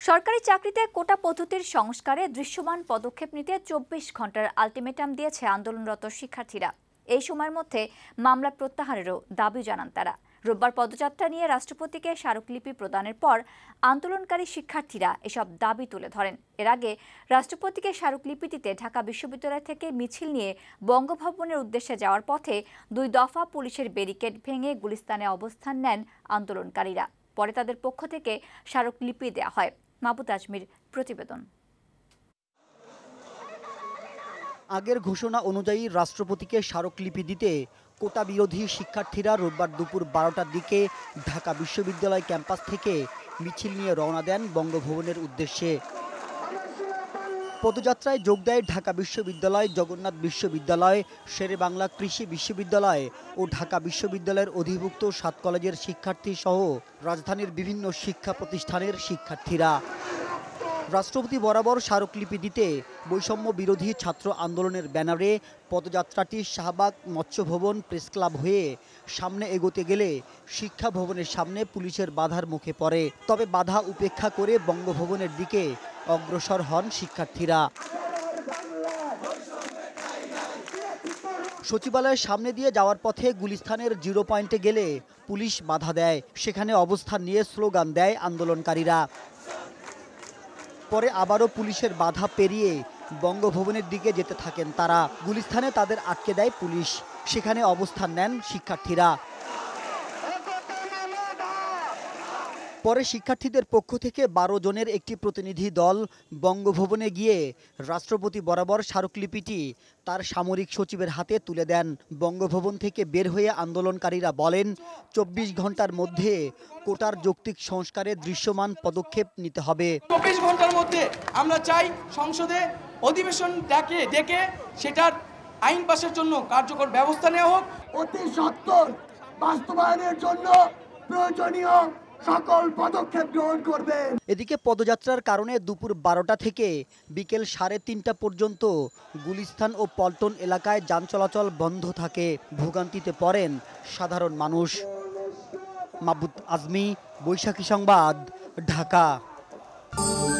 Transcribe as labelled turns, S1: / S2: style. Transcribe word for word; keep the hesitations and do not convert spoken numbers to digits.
S1: সরকারি চাকরিতে কোটা পদ্ধতির সংস্কারে দৃশ্যমান পদক্ষেপ নিতে চব্বিশ ঘন্টার আলটিমেটাম দিয়েছে আন্দোলনরত শিক্ষার্থীরা। এই সময়ের মধ্যে মামলা প্রত্যাহারেরও দাবি জানান তারা। রোববার পদযাত্রা নিয়ে রাষ্ট্রপতিকে স্মারকলিপি প্রদানের পর আন্দোলনকারী শিক্ষার্থীরা এসব দাবি তুলে ধরেন। এর আগে রাষ্ট্রপতিকে স্মারকলিপি দিতে ঢাকা বিশ্ববিদ্যালয় থেকে মিছিল নিয়ে বঙ্গভবনের উদ্দেশ্যে যাওয়ার পথে দুই দফা পুলিশের ব্যারিকেড ভেঙে গুলিস্তানে অবস্থান নেন আন্দোলনকারীরা। পরে তাদের পক্ষ থেকে স্মারকলিপি দেওয়া হয়। মাহবুব আজমির প্রতিবেদন।
S2: আগের ঘোষণা অনুযায়ী রাষ্ট্রপতিকে স্মারকলিপি দিতে কোটা বিরোধী শিক্ষার্থীরা রোববার দুপুর বারোটার দিকে ঢাকা বিশ্ববিদ্যালয় ক্যাম্পাস থেকে মিছিল নিয়ে রওনা দেন বঙ্গভবনের উদ্দেশ্যে। পদযাত্রায় যোগ দেয় ঢাকা বিশ্ববিদ্যালয়, জগন্নাথ বিশ্ববিদ্যালয়, শেরেবাংলা কৃষি বিশ্ববিদ্যালয় ও ঢাকা বিশ্ববিদ্যালয়ের অধিভুক্ত সাত কলেজের শিক্ষার্থী সহ রাজধানীর বিভিন্ন শিক্ষা প্রতিষ্ঠানের শিক্ষার্থীরা। রাষ্ট্রপতি বরাবর স্মারকলিপি দিতে বৈষম্য বিরোধী ছাত্র আন্দোলনের ব্যানারে পদযাত্রাটি শাহবাগ মৎস্য ভবন প্রেস ক্লাব হয়ে সামনে এগোতে গেলে শিক্ষা ভবনের সামনে পুলিশের বাধার মুখে পড়ে। তবে বাধা উপেক্ষা করে বঙ্গভবনের দিকে অগ্রসর হন শিক্ষার্থীরা। সচিবালয়ের সামনে দিয়ে যাওয়ার পথে গুলিস্তানের জিরো পয়েন্টে গেলে পুলিশ বাধা দেয়। সেখানে অবস্থান নিয়ে স্লোগান দেয় আন্দোলনকারীরা। পরে আবারও পুলিশের বাধা পেরিয়ে বঙ্গভবনের দিকে যেতে থাকেন তারা। গুলিস্তানে তাদের আটকে দেয় পুলিশ। সেখানে অবস্থান নেন শিক্ষার্থীরা। পরে শিক্ষার্থীদের পক্ষ থেকে বারো জনের একটি প্রতিনিধি দল বঙ্গভবনে গিয়ে রাষ্ট্রপতি বরাবর স্মারকলিপিটি তার সামরিক সচিবের হাতে তুলে দেন। বঙ্গভবন থেকে বের হয়ে আন্দোলনকারীরা বলেন, চব্বিশ ঘন্টার মধ্যে কোটার যৌক্তিক সংস্কারে দৃশ্যমান পদক্ষেপ নিতে হবে।
S3: চব্বিশ ঘন্টার মধ্যে আমরা চাই সংসদে অধিবেশন ডেকে ডেকে সেটার আইন পাশের জন্য কার্যকর ব্যবস্থা নেওয়া হোক।
S4: অতি সত্বর বাস্তবায়নের জন্য প্রয়োজনীয় সকল পদক্ষেপ গ্রহণ করবে।
S2: এদিকে পদযাত্রার কারণে দুপুর বারোটা থেকে বিকেল সাড়ে তিনটা পর্যন্ত গুলিস্তান ও পল্টন এলাকায় যান চলাচল বন্ধ থাকে। ভোগান্তিতে পড়েন সাধারণ মানুষ। মাহবুব আজমি, বৈশাখী সংবাদ, ঢাকা।